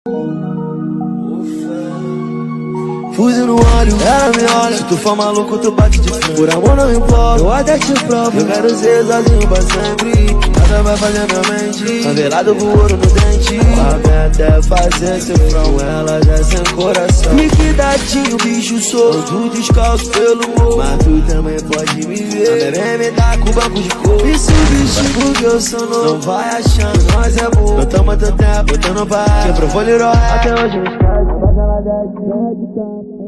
Fuzil no olho, ela me olha. Se tu for maluco, tu bate de frente. Por amor não imploro, eu até te provo. Eu quero ser sozinho pra sempre. Nada vai fazer minha mente. Favelado com ouro no dente. A meta é fazer seu frão, ela já sem coração. Liquidadinho, bicho solto, descalço pelo morro. Mas tu também pode me ver. A bebê me dá com banco de couro. Isso, bicho, porque eu sou novo. Não vai achando, nós é bom. Eu tomo teu tempo, eu tô no bar. Quebrou folheiro, até hoje me esquece. Mas ela desce,